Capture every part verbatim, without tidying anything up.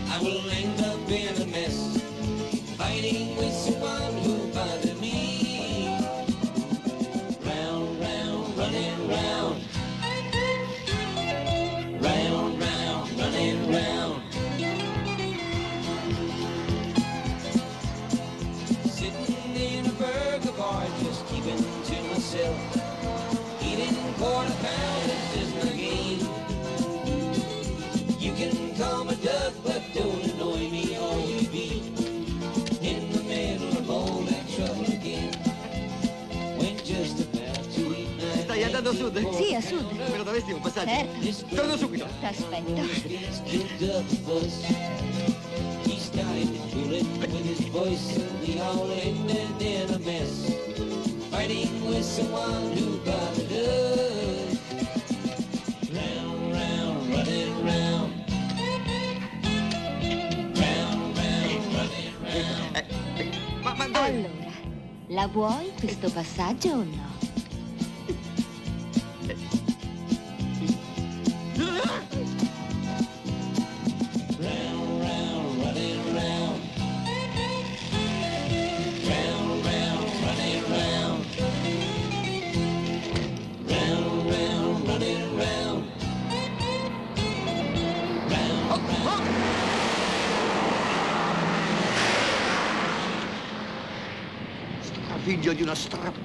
I will end up in a mess, fighting with someone who bothered me. Round, round, running round, round, round, running round. Sitting in a burger bar, just keeping to myself, eating quarter pounders is my game. You can call me Doug, but don't annoy me, or you'll be in the middle of all that trouble again. When just about to eat my Stai andando a sud? Sì, a sud. Me lo daresti un passaggio? Certo. Torno subito. T'aspetto. He started to cool it with his voice, and we all ended in a mess, fighting with someone who bothered us. Round, round, running round. Round, round, running round. Ma, ma dove? Allora, la vuoi questo passaggio o no? Round, round, running round. Round, round, running round. Round, round, running round. Round, round. Figlio di una stra...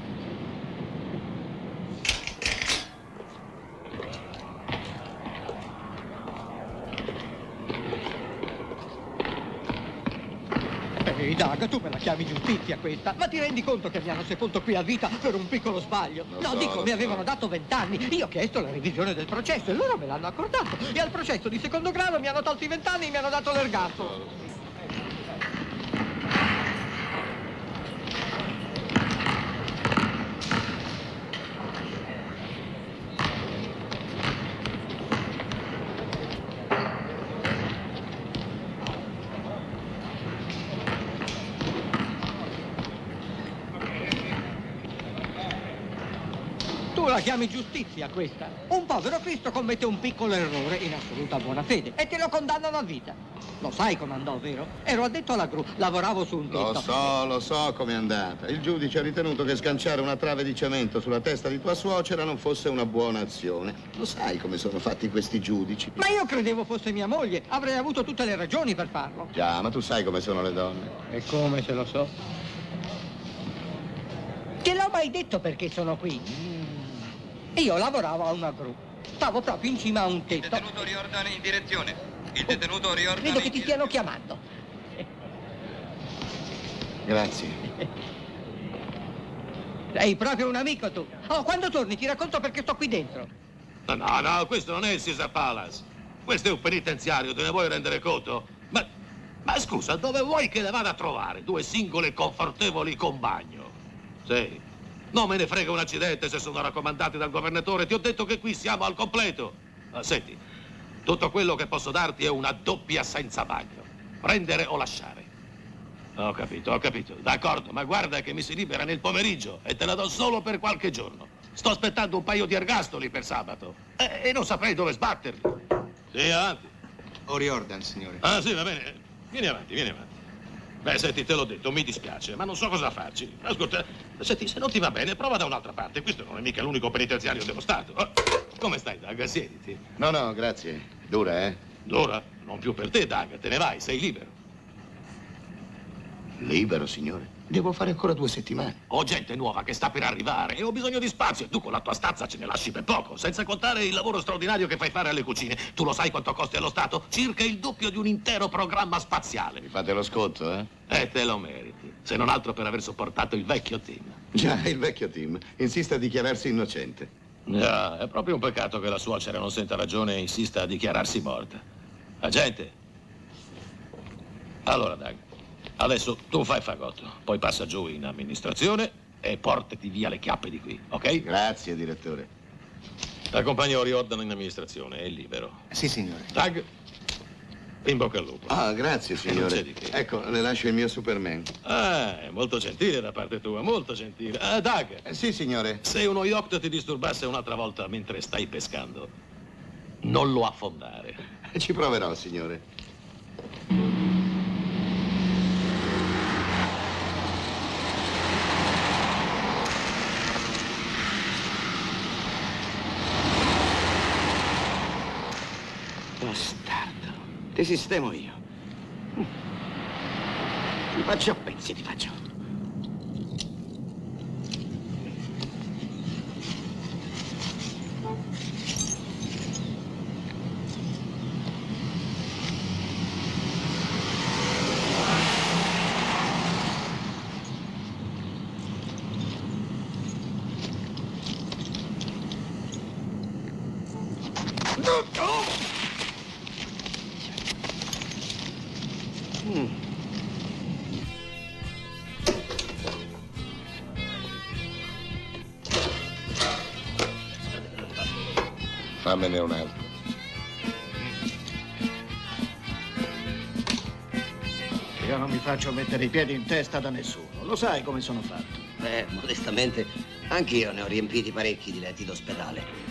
Ehi, Doug, tu me la chiami giustizia questa? Ma ti rendi conto che mi hanno sepolto qui a vita per un piccolo sbaglio? Lo No, so, dico, lo mi so. avevano dato vent'anni. Io ho chiesto la revisione del processo e loro me l'hanno accordato. E al processo di secondo grado mi hanno tolto i vent'anni e mi hanno dato l'ergastolo. Tu la chiami giustizia questa? Un povero Cristo commette un piccolo errore in assoluta buona fede e te lo condannano a vita. Lo sai come andò, vero? Ero addetto alla gru, lavoravo su un tetto. Lo so, lo so com'è andata. Il giudice ha ritenuto che sganciare una trave di cemento sulla testa di tua suocera non fosse una buona azione. Lo sai come sono fatti questi giudici? Ma io credevo fosse mia moglie. Avrei avuto tutte le ragioni per farlo. Già, ma tu sai come sono le donne. E come se lo so? Te l'ho mai detto perché sono qui? Io lavoravo a una gru. Stavo proprio in cima a un tetto. Il detenuto riordana in direzione. Il detenuto riordana Credo che in ti stiano chiamando. Grazie. Sei proprio un amico tu. Oh, quando torni ti racconto perché sto qui dentro. No, no, no, questo non è il Caesar Palace. Questo è un penitenziario, te ne vuoi rendere conto? Ma, ma scusa, dove vuoi che le vada a trovare? Due singole confortevoli con bagno. Sì. Non me ne frega un accidente se sono raccomandati dal governatore. Ti ho detto che qui siamo al completo. Ah, senti, tutto quello che posso darti è una doppia senza bagno. Prendere o lasciare. Ho capito, ho capito. D'accordo, ma guarda che mi si libera nel pomeriggio e te la do solo per qualche giorno. Sto aspettando un paio di ergastoli per sabato e, e non saprei dove sbatterli. Sì, avanti. O riordan, signore. Ah, sì, va bene. Vieni avanti, vieni avanti. Beh, senti, te l'ho detto, mi dispiace, ma non so cosa farci. Ascolta, senti, se non ti va bene, prova da un'altra parte. Questo non è mica l'unico penitenziario dello Stato. Oh, come stai, Doug? Siediti. No, no, grazie. Dura, eh? Dora, non più per te, Doug. Te ne vai, sei libero. Libero, signore. Devo fare ancora due settimane. Ho gente nuova che sta per arrivare e ho bisogno di spazio. E tu con la tua stazza ce ne lasci per poco, senza contare il lavoro straordinario che fai fare alle cucine. Tu lo sai quanto costi allo Stato? Circa il doppio di un intero programma spaziale. Mi fate lo sconto, eh? E te lo meriti, se non altro per aver sopportato il vecchio team. Già, il vecchio team insiste a dichiararsi innocente. Già, è proprio un peccato che la suocera non senta ragione e insista a dichiararsi morta. Agente. Allora, Doug, adesso tu fai fagotto, poi passa giù in amministrazione e portati via le chiappe di qui, ok? Grazie, direttore. T'accompagno Riordan in amministrazione, è libero. Sì, signore. Doug, in bocca al lupo. Ah, grazie, Non signore. c'è di che. Ecco, le lascio il mio Superman. Ah, è molto gentile da parte tua, molto gentile. Ah, Doug, Eh, sì, signore. se uno yacht ti disturbasse un'altra volta mentre stai pescando, non lo affondare. Ci proverò, signore. Ti sistemo io. Ti faccio a pezzi, ti faccio. Fammene un altro. Io non mi faccio mettere i piedi in testa da nessuno. Lo sai come sono fatto. Beh, modestamente, anch'io ne ho riempiti parecchi di letti d'ospedale.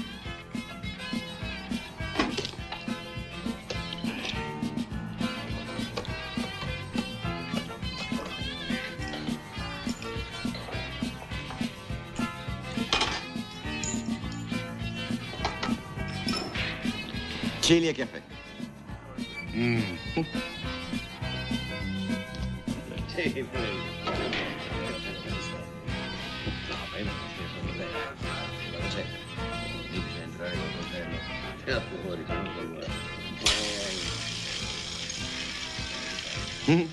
Chili e caffè. Mm. Sì, prego. No, prima non c'è bene. Cosa c'è? Lì bisogna entrare col coltello. C'è fuori, sono con Mm.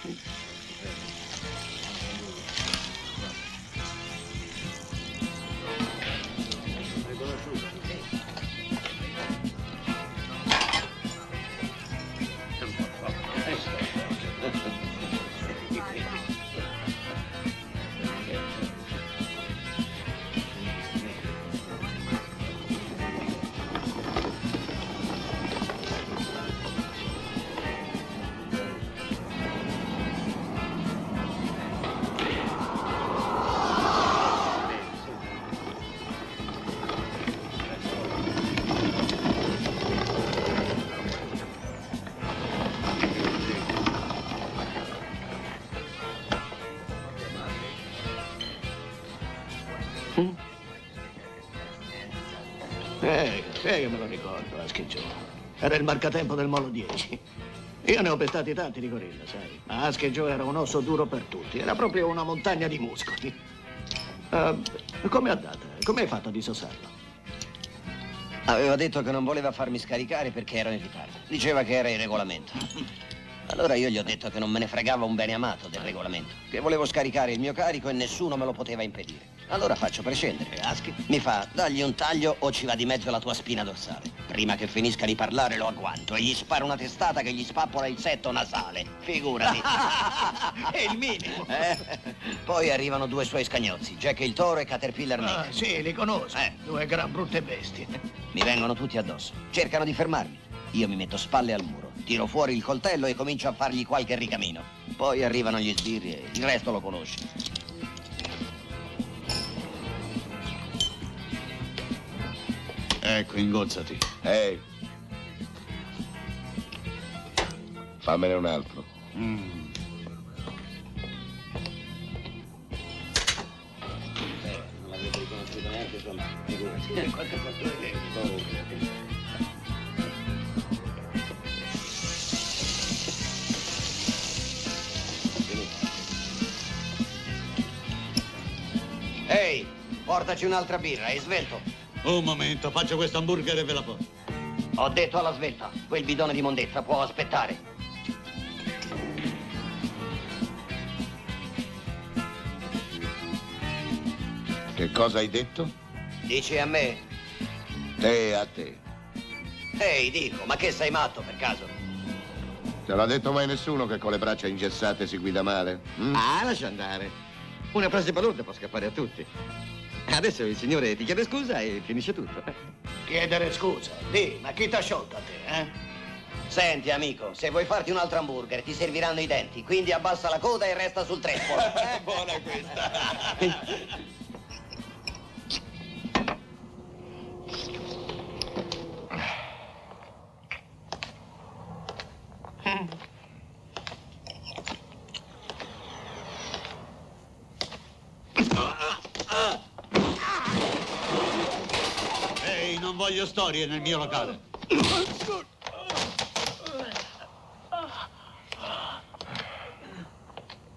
Eh, sai che me lo ricordo, Husky Joe. Era il marcatempo del Molo dieci. Io ne ho pestati tanti di gorilla, sai. Ma Husky Joe era un osso duro per tutti. Era proprio una montagna di muscoli. Uh, come è andata? Come hai fatto a dissossarlo? Aveva detto che non voleva farmi scaricare perché ero in ritardo. Diceva che era il regolamento. Allora io gli ho detto che non me ne fregava un bene amato del regolamento, che volevo scaricare il mio carico e nessuno me lo poteva impedire. Allora faccio prescendere Husky. Mi fa, dagli un taglio o ci va di mezzo la tua spina dorsale. Prima che finisca di parlare lo agguanto e gli sparo una testata che gli spappola il setto nasale. Figurati. È il minimo. Eh? Poi arrivano due suoi scagnozzi, Jack il toro e Caterpillar Nick. Ah, sì, li conosco. Eh. Due gran brutte bestie. Mi vengono tutti addosso. Cercano di fermarmi. Io mi metto spalle al muro, tiro fuori il coltello e comincio a fargli qualche ricamino. Poi arrivano gli sbirri e il resto lo conosci. Ecco, ingozzati. Ehi. Fammene un altro. Mm. Non l'avevo riconosciuto neanche sua mamma, figurati. Quante fatture Ehi, portaci un'altra birra, hai svelto? Un momento, faccio questo hamburger e ve la porto. Ho detto alla svelta, quel bidone di mondezza può aspettare. Che cosa hai detto? Dici a me? Te a te. Ehi, dico, ma che sei matto per caso? Te l'ha detto mai nessuno che con le braccia ingessate si guida male? Mm? Ah, lascia andare. Una frase balorda può scappare a tutti. Adesso il signore ti chiede scusa e finisce tutto. Chiedere scusa? Dì, ma chi t'ha sciolto a te, eh? Senti, amico, se vuoi farti un altro hamburger ti serviranno i denti, quindi abbassa la coda e resta sul trespolo. È buona questa. Ehi, non voglio storie nel mio locale.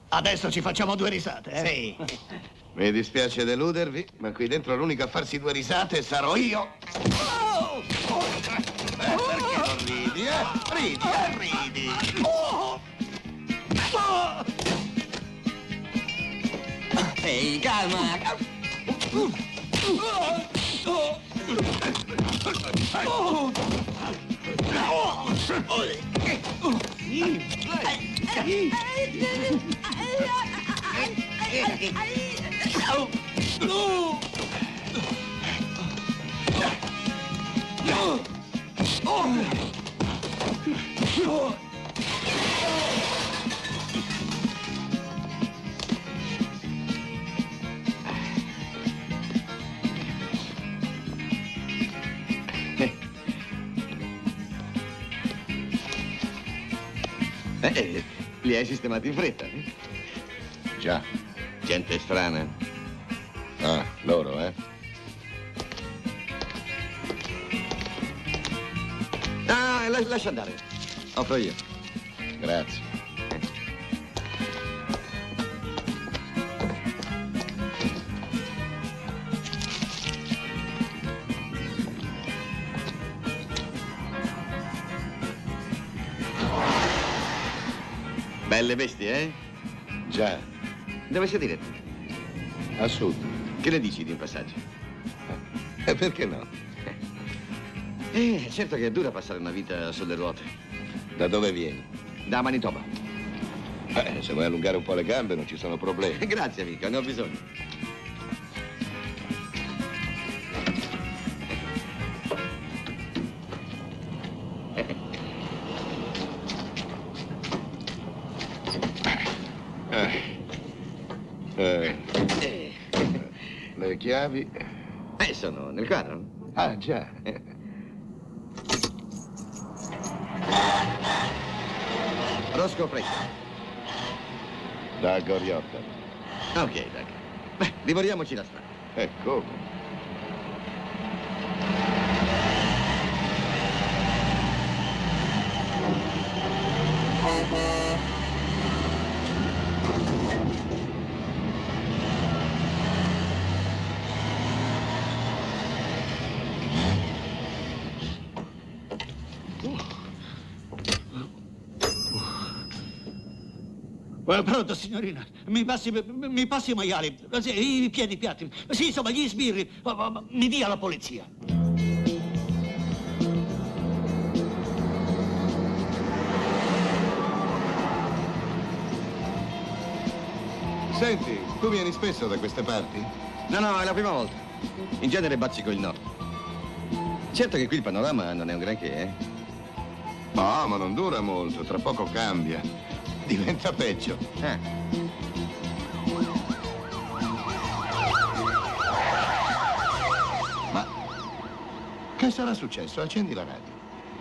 Adesso ci facciamo due risate, eh? Sì. Mi dispiace deludervi, ma qui dentro l'unico a farsi due risate sarò io. Oh! Oh! Eh, perché non ridi, eh? Ridi, eh, ridi. Oh! Oh! Ehi, calma! Oh! Oh! Eh, li hai sistemati in fretta? Già, gente strana. Ah, loro, eh? Ah, la- lascia andare. Offro io. Grazie. Belle bestie, eh? Già, Dove sei diretto? a sud. Che ne dici di un passaggio? E perché no? Eh, certo che è dura passare una vita sulle ruote. Da dove vieni? Da Manitoba. Eh, se vuoi allungare un po' le gambe non ci sono problemi. Grazie, amico, ne ho bisogno. Eh, eh, le chiavi? Eh, sono nel quadro. Ah, già. Roscoe Presto. Da Goriota. Ok, Doug. Beh, divoriamoci la strada. E come? Eh, Pronto, signorina? Mi passi, mi passi i maiali, sì, i piedi piatti. Sì, insomma, gli sbirri. Ma- ma- ma Mi dia la polizia. Senti, tu vieni spesso da queste parti? No, no, è la prima volta. In genere bazzico il nord. Certo che qui il panorama non è un granché, eh? No, ma non dura molto, tra poco cambia. Diventa peggio. Eh. Ma che sarà successo? Accendi la radio.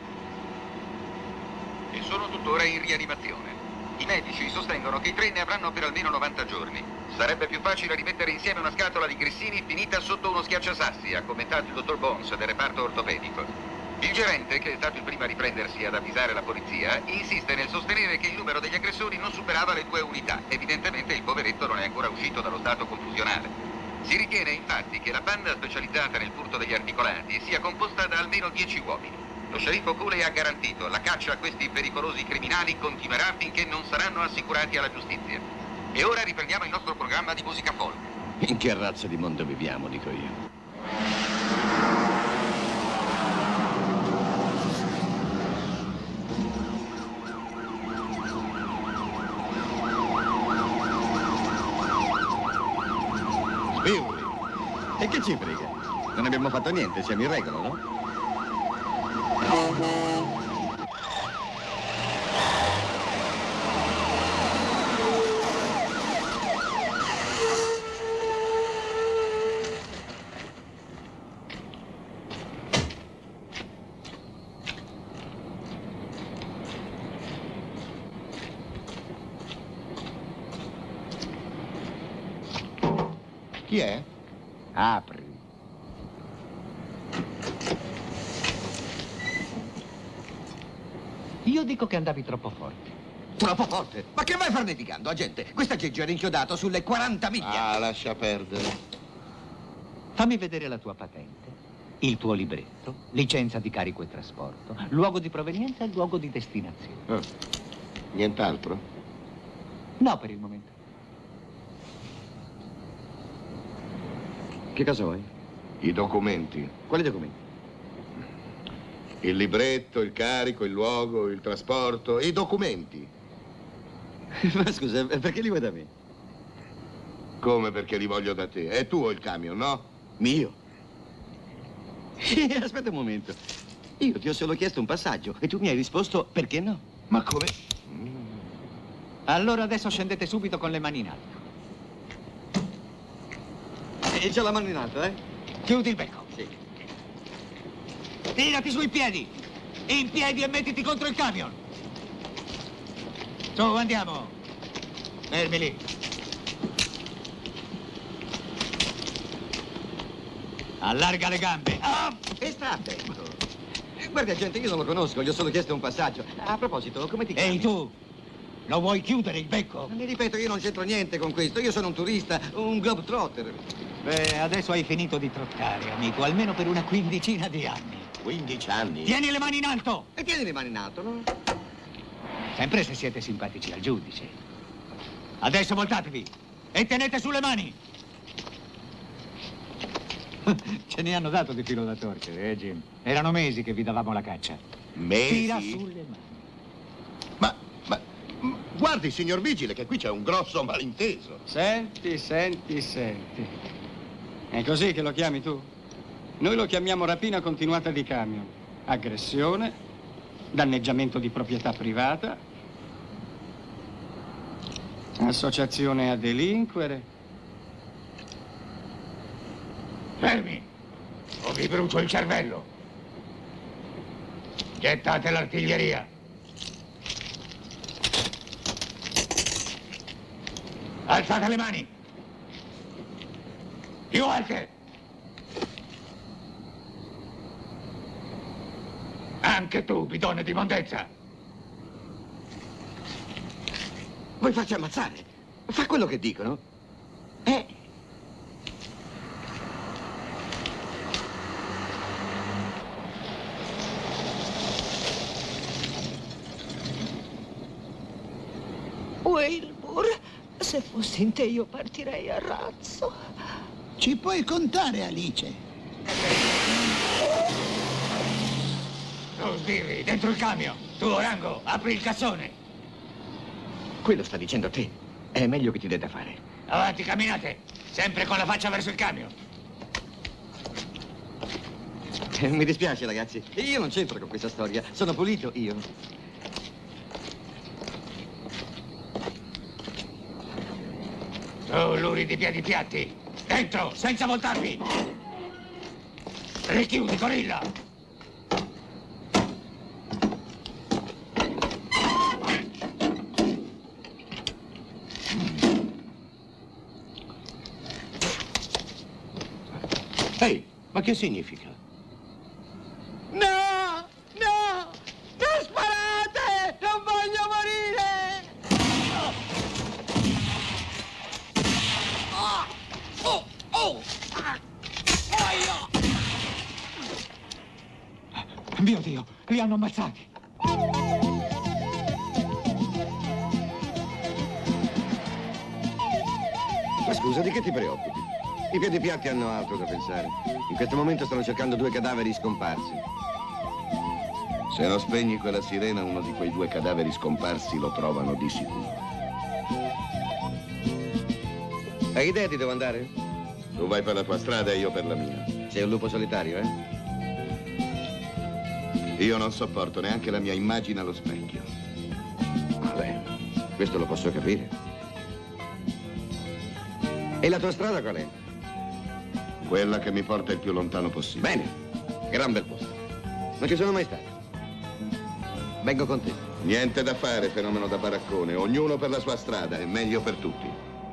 E sono tuttora in rianimazione. I medici sostengono che i tre ne avranno per almeno novanta giorni. Sarebbe più facile rimettere insieme una scatola di grissini finita sotto uno schiacciasassi, ha commentato il dottor Bones del reparto ortopedico. Il gerente, che è stato il primo a riprendersi ad avvisare la polizia, insiste nel sostenere che il numero degli aggressori non superava le due unità. Evidentemente il poveretto non è ancora uscito dallo stato confusionale. Si ritiene infatti che la banda specializzata nel furto degli articolati sia composta da almeno dieci uomini. Lo sceriffo Cooley ha garantito la caccia a questi pericolosi criminali continuerà finché non saranno assicurati alla giustizia. E ora riprendiamo il nostro programma di musica folk. In che razza di mondo viviamo, dico io. Sbirri! E che ci frega? Non abbiamo fatto niente, siamo in regola, no? Chi è? Apri. Io dico che andavi troppo forte. Troppo forte. Ma che vai a far nevicando, agente? Questo aggeggio era inchiodato sulle quaranta miglia. Ah, lascia perdere. Fammi vedere la tua patente, il tuo libretto, licenza di carico e trasporto, luogo di provenienza e luogo di destinazione. Ah, nient'altro? No, per il momento. Che cosa vuoi? I documenti. Quali documenti? Il libretto, il carico, il luogo, il trasporto, i documenti. Ma scusa, perché li vuoi da me? Come perché li voglio da te? È tuo il camion, no? Mio? Aspetta un momento. Io ti ho solo chiesto un passaggio e tu mi hai risposto perché no? Ma come? Allora adesso scendete subito con le mani in alto. E c'ho la mano in alto, eh? Chiudi il becco. Sì. Tirati sui piedi. In piedi e mettiti contro il camion. Su, andiamo. Fermi lì. Allarga le gambe. Ah, e sta attento. Guarda, gente, io non lo conosco, gli ho solo chiesto un passaggio. A proposito, come ti chiami? Ehi, tu. Lo vuoi chiudere il becco? Mi ripeto, io non c'entro niente con questo. Io sono un turista, un globetrotter. Beh, adesso hai finito di trottare, amico, almeno per una quindicina di anni. quindici anni? Tieni le mani in alto! E tieni le mani in alto, no? Sempre se siete simpatici al giudice. Adesso voltatevi e tenete sulle mani. Ce ne hanno dato di filo da torcere, eh, Jim? Erano mesi che vi davamo la caccia. Mesi? Tira sulle mani. Ma, ma, ma, guardi, signor Vigile, che qui c'è un grosso malinteso. Senti, senti, senti. È così che lo chiami tu? Noi lo chiamiamo rapina continuata di camion, aggressione, danneggiamento di proprietà privata, associazione a delinquere. Fermi! O vi brucio il cervello! Gettate l'artiglieria! Alzate le mani! Più alte! Anche tu, bidone di mondezza! Vuoi farci ammazzare? Fa quello che dicono. Eh? Wilbur, se fossi in te io partirei a razzo. Ci puoi contare, Alice. Tu sbirri, dentro il camion! Tu, Orango, apri il cassone! Quello sta dicendo a te. È meglio che ti dai da fare. Avanti, camminate! Sempre con la faccia verso il camion! Eh, mi dispiace, ragazzi. Io non c'entro con questa storia. Sono pulito, io. Su, luri di piedi piatti! Dentro, senza voltarvi! Richiudi, gorilla! Ehi, ma che significa? No! No! Non sparate! Non voglio morire! Oh! Oh! Oh! Ah! Muoio! Mio Dio, li hanno ammazzati! Ma scusa, di che ti preoccupi? I piedi piatti hanno altro da pensare. In questo momento stanno cercando due cadaveri scomparsi. Se non spegni quella sirena, uno di quei due cadaveri scomparsi lo trovano di sicuro. Hai idea di dove andare? Tu vai per la tua strada e io per la mia. Sei un lupo solitario, eh? Io non sopporto neanche la mia immagine allo specchio. Vabbè, questo lo posso capire. E la tua strada qual è? Quella che mi porta il più lontano possibile. Bene, gran bel posto. Non ci sono mai stato. Vengo con te. Niente da fare, fenomeno da baraccone. Ognuno per la sua strada, è meglio per tutti.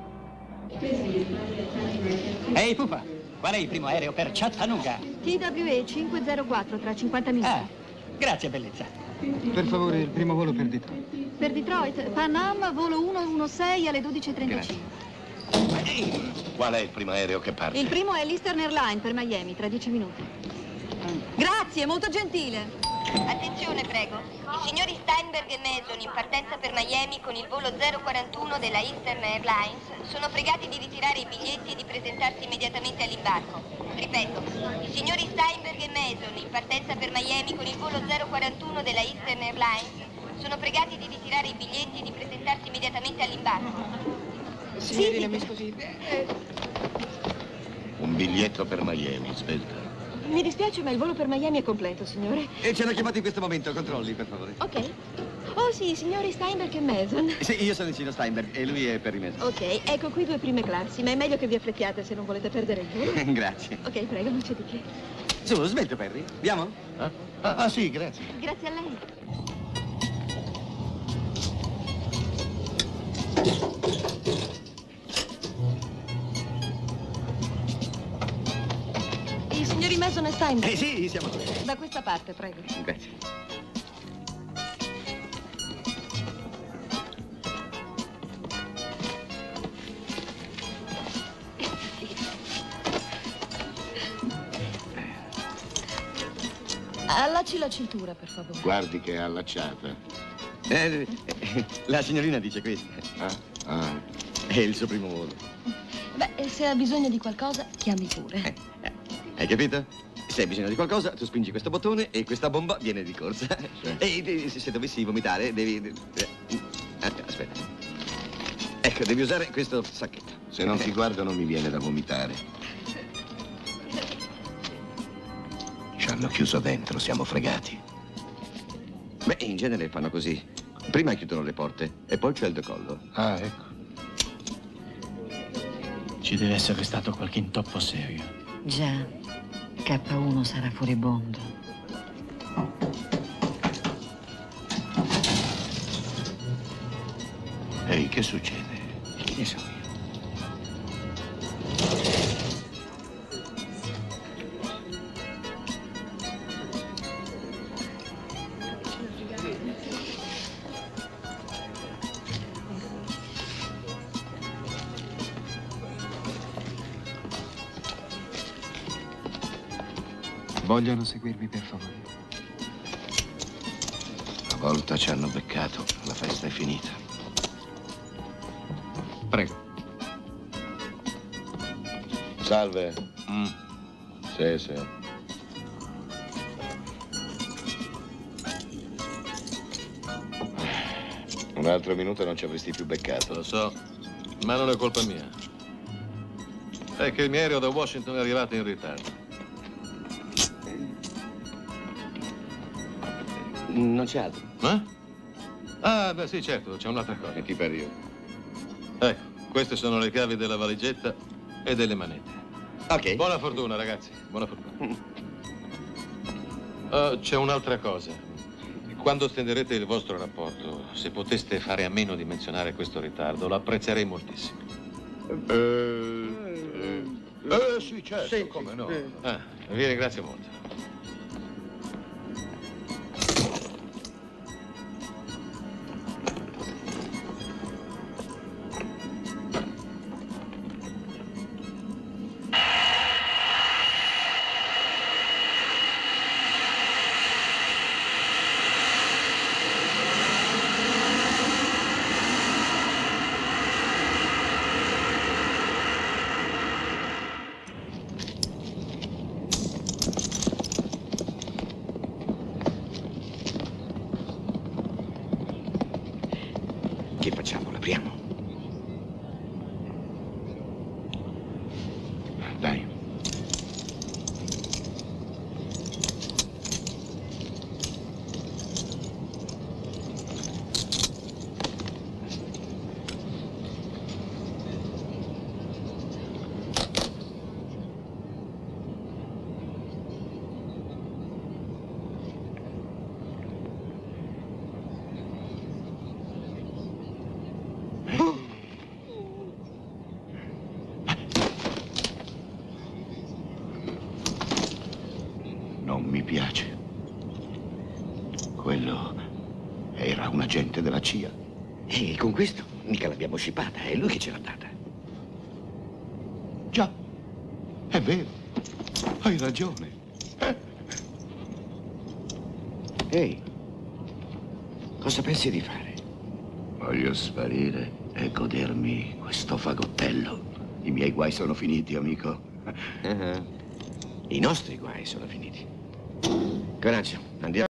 Ehi, pupa, qual è il primo aereo per Chattanooga? T W E cinque zero quattro tra cinquanta minuti. Ah, grazie, bellezza. Per favore, il primo volo per Detroit. Per Detroit, Pan Am, volo centodiciassei alle dodici e trentacinque. Qual è il primo aereo che parte? Il primo è l'Eastern Airline per Miami, tra dieci minuti. Grazie, molto gentile. Attenzione, prego. I signori Steinberg e Mason in partenza per Miami con il volo zero quarantuno della Eastern Airlines sono pregati di ritirare i biglietti e di presentarsi immediatamente all'imbarco. Ripeto, i signori Steinberg e Mason in partenza per Miami con il volo zero quarantuno della Eastern Airlines sono pregati di ritirare i biglietti e di presentarsi immediatamente all'imbarco. Signorina, mi scusi. Eh, Un biglietto per Miami, svelta. mi dispiace, ma il volo per Miami è completo, signore. E ci hanno chiamato in questo momento, controlli, per favore. Ok. Oh sì, i signori Steinberg e Mason. Sì, io sono il signor Steinberg e lui è per i Mason. Ok, ecco qui due prime classi, ma è meglio che vi affrettiate se non volete perdere il volo. Grazie. Ok, prego, non c'è di che. Su, svelto, Perry. Andiamo? Ah, ah, ah sì, grazie. Grazie a lei. I signori Mason e Steinberg? Eh sì, siamo qui. Da questa parte, prego. Grazie. Allacci la cintura, per favore. Guardi che è allacciata. Eh, eh, la signorina dice questo. Ah, ah. È il suo primo volo. Beh, se ha bisogno di qualcosa, chiami pure. Eh, eh, hai capito? Se hai bisogno di qualcosa, tu spingi questo bottone e questa bomba viene di corsa. Sì. E de- se, se dovessi vomitare, devi... de- eh, aspetta. Ecco, devi usare questo sacchetto. Se non ti guardo non mi viene da vomitare. Ci hanno chiuso dentro, siamo fregati. Beh, in genere fanno così. Prima chiudono le porte e poi c'è il decollo. Ah, ecco. Ci deve essere stato qualche intoppo serio. Già, K uno sarà furibondo. Ehi, che succede? Che ne so io? Vogliono seguirmi, per favore. Una volta ci hanno beccato, la festa è finita. Prego. Salve. Mm. Sì, sì. Un altro minuto e non ci avresti più beccato. Lo so, ma non è colpa mia. È che il mio aereo da Washington è arrivato in ritardo. Non c'è altro. Eh? Ah, beh, sì, certo, c'è un'altra cosa. E ti perdio. Ecco, queste sono le chiavi della valigetta e delle manette. Ok. Buona fortuna, ragazzi. Buona fortuna. Oh, c'è un'altra cosa. Quando stenderete il vostro rapporto, se poteste fare a meno di menzionare questo ritardo, lo apprezzerei moltissimo. Eh, eh, sì, certo, Sì, come no. eh. Ah, vi ringrazio molto. Che facciamo? L'apriamo? Dai. Quello era un agente della C I A. E con questo mica l'abbiamo scippata, è lui che ce l'ha data. Già, è vero. Hai ragione. Eh? Ehi, cosa pensi di fare? Voglio sparire e godermi questo fagottello. I miei guai sono finiti, amico. Uh-huh. I nostri guai sono finiti. Coraggio, andiamo.